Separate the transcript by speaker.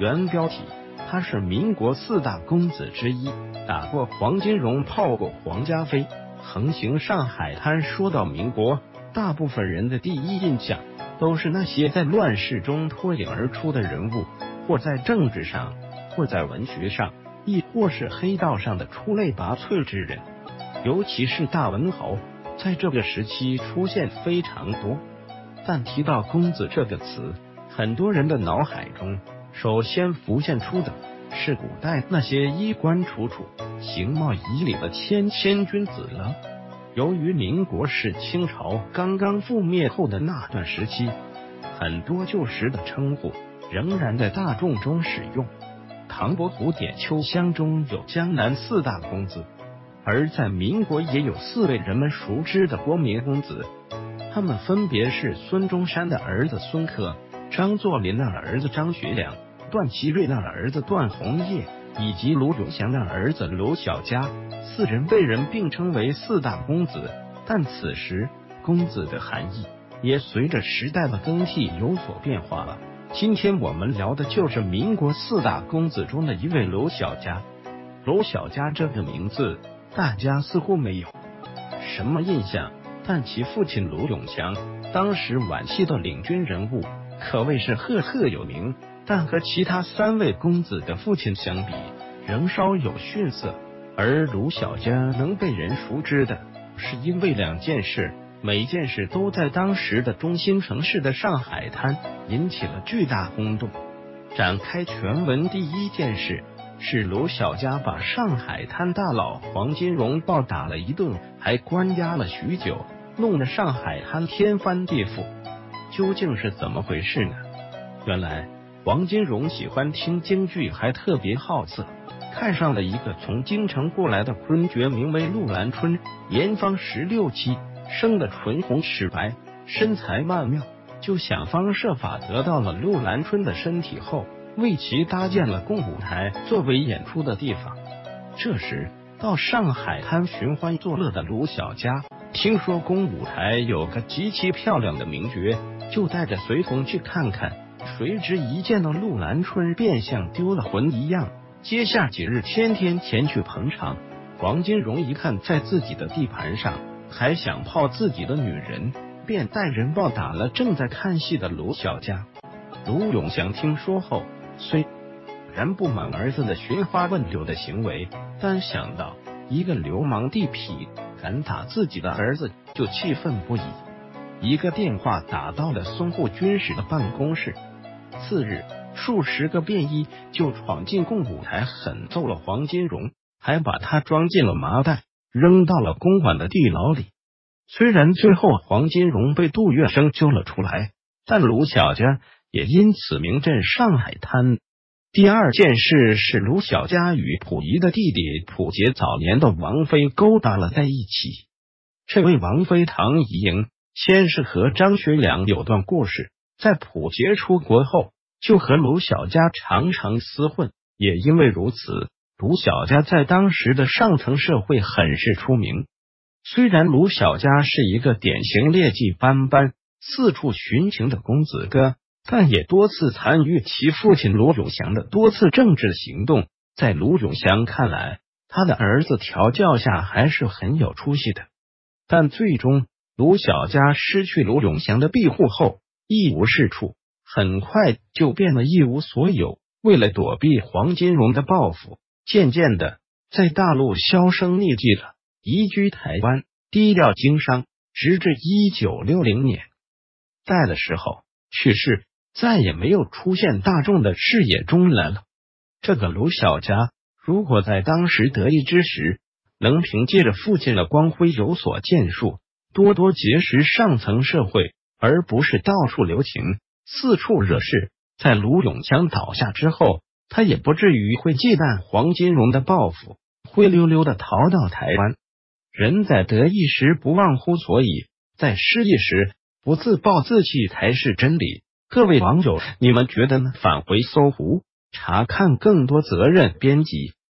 Speaker 1: 原标题：他是民国4大公子之一，打过黄金荣，泡过黄家妃，横行上海滩。说到民国，大部分人的第一印象都是那些在乱世中脱颖而出的人物，或在政治上，或在文学上，亦或是黑道上的出类拔萃之人。尤其是大文豪，在这个时期出现非常多。但提到公子这个词，很多人的脑海中首先浮现出的是古代那些衣冠楚楚、形貌旖旎的谦君子了。由于民国是清朝刚刚覆灭后的那段时期，很多旧时的称呼仍然在大众中使用。唐伯虎点秋香中有江南4大公子，而在民国也有4位人们熟知的国民公子，他们分别是孙中山的儿子孙克、张作霖的儿子张学良、段祺瑞的儿子段宏业以及卢永祥的儿子卢小嘉。4人被人并称为4大公子，但此时公子的含义也随着时代的更替有所变化了。今天我们聊的就是民国4大公子中的一位卢小嘉。卢小嘉这个名字大家似乎没有什么印象，但其父亲卢永祥当时晚期的领军人物，可谓是赫赫有名，但和其他3位公子的父亲相比，仍稍有逊色。而卢小嘉能被人熟知的，是因为2件事，每件事都在当时的中心城市的上海滩引起了巨大轰动。展开全文，第一件事是卢小嘉把上海滩大佬黄金荣暴打了一顿，还关押了许久，弄得上海滩天翻地覆。究竟是怎么回事呢？原来黄金荣喜欢听京剧，还特别好色，看上了一个从京城过来的昆角，名为陆兰春，年方16、17，生得唇红齿白，身材曼妙，就想方设法得到了陆兰春的身体后，为其搭建了共舞台作为演出的地方。这时到上海滩寻欢作乐的卢小嘉听说共舞台有个极其漂亮的名角，就带着随从去看看，谁知一见到陆兰春便像丢了魂一样，接下几日天天前去捧场。黄金荣一看在自己的地盘上还想泡自己的女人，便带人暴打了正在看戏的卢小嘉。卢永祥听说后，虽然不满儿子的寻花问柳的行为，但想到一个流氓地痞敢打自己的儿子，就气愤不已。一个电话打到了淞沪军使的办公室。次日，数十个便衣就闯进共舞台，狠揍了黄金荣，还把他装进了麻袋，扔到了公馆的地牢里。虽然最后黄金荣被杜月笙救了出来，但卢小嘉也因此名震上海滩。第2件事是卢小嘉与溥仪的弟弟溥杰早年的王妃勾搭了在一起。这位王妃唐怡莹先是和张学良有段故事，在溥杰出国后就和卢小嘉常常厮混，也因为如此，卢小嘉在当时的上层社会很是出名。虽然卢小嘉是一个典型劣迹斑斑、四处寻情的公子哥，但也多次参与其父亲卢永祥的多次政治行动。在卢永祥看来，他的儿子调教下还是很有出息的。但最终卢小嘉失去卢永祥的庇护后，一无是处，很快就变得一无所有。为了躲避黄金荣的报复，渐渐的在大陆销声匿迹了，移居台湾，低调经商，直至1960年代的时候去世，再也没有出现大众的视野中来了。这个卢小嘉如果在当时得意之时，能凭借着父亲的光辉有所建树，多多结识上层社会，而不是到处留情，四处惹事，在卢永祥倒下之后，他也不至于会忌惮黄金荣的报复，灰溜溜的逃到台湾。人在得意时不忘乎所以，在失意时不自暴自弃才是真理。各位网友，你们觉得呢？返回搜狐查看更多责任编辑